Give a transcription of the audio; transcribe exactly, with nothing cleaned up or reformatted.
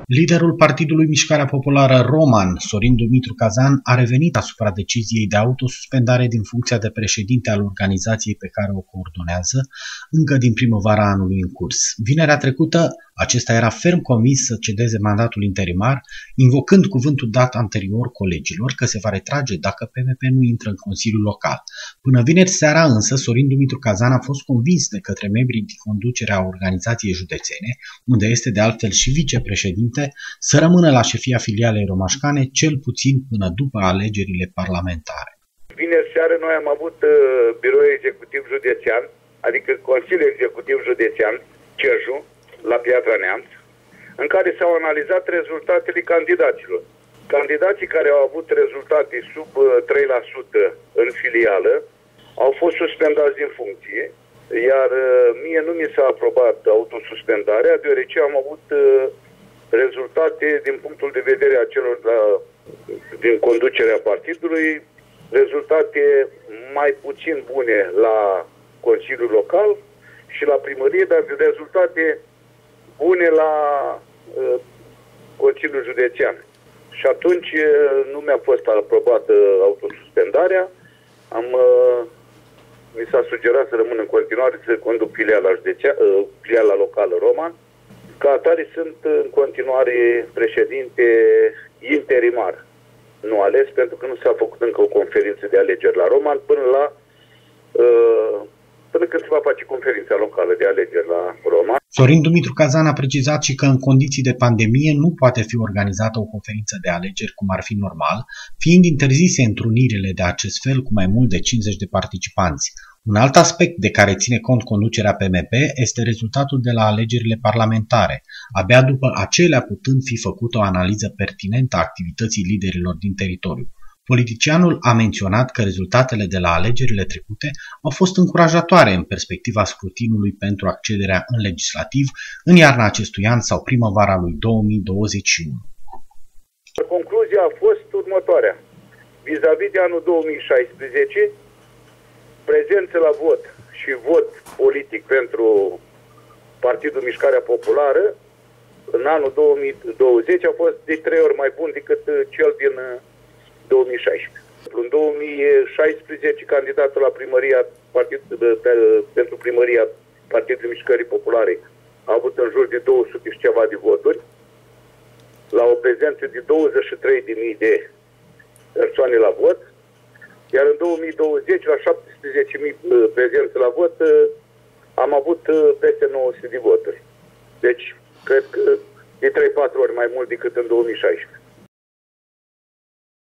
Liderul Partidului Mișcarea Populară Roman, Sorin Dumitru Cazan, a revenit asupra deciziei de autosuspendare din funcția de președinte al organizației pe care o coordonează încă din primăvara anului în curs. Vinerea trecută, acesta era ferm convins să cedeze mandatul interimar, invocând cuvântul dat anterior colegilor că se va retrage dacă P M P nu intră în Consiliul Local. Până vineri seara însă, Sorin Dumitru Cazan a fost convins de către membrii din conducerea organizației județene, unde este de altfel și vicepreședinte, să rămână la șefia filialei romașcane cel puțin până după alegerile parlamentare. Vineri seară noi am avut uh, birou executiv județean, adică Consiliul Executiv Județean, Cerju, la Piatra Neamț, în care s-au analizat rezultatele candidaților. Candidații care au avut rezultate sub uh, trei la sută în filială au fost suspendați din funcție, iar uh, mie nu mi s-a aprobat autosuspendarea, deoarece am avut uh, rezultate din punctul de vedere a celor la, din conducerea partidului, rezultate mai puțin bune la Consiliul Local și la primărie, dar rezultate bune la uh, Consiliul Județean. Și atunci uh, nu mi-a fost aprobată autosuspendarea. Am, uh, mi s-a sugerat să rămân în continuare să conduc filiala, județea, uh, filiala locală Roman. Ca atare sunt în continuare președinte interimar, nu ales, pentru că nu s-a făcut încă o conferință de alegeri la Roman până la uh, până când se va face conferința locală de alegeri la Roman. Sorin Dumitru Cazan a precizat și că în condiții de pandemie nu poate fi organizată o conferință de alegeri cum ar fi normal, fiind interzise întrunirile de acest fel cu mai mult de cincizeci de participanți. Un alt aspect de care ține cont conducerea P M P este rezultatul de la alegerile parlamentare, abia după acelea putând fi făcută o analiză pertinentă a activității liderilor din teritoriu. Politicianul a menționat că rezultatele de la alegerile trecute au fost încurajatoare în perspectiva scrutinului pentru accederea în legislativ în iarna acestui an sau primăvara lui două mii douăzeci și unu. Concluzia a fost următoarea. Vis-a-vis de anul două mii șaisprezece, prezență la vot și vot politic pentru Partidul Mișcarea Populară în anul două mii douăzeci a fost de trei ori mai bun decât cel din două mii șaisprezece. În două mii șaisprezece, candidatul la primăria partid, pentru primăria Partidului Mișcării Populare a avut în jur de două sute și ceva de voturi, la o prezență de douăzeci și trei de mii de persoane la vot, iar în două mii douăzeci, la șaptesprezece mii prezențe la vot, am avut peste nouă sute de voturi. Deci, cred că de trei patru ori mai mult decât în două mii șaisprezece.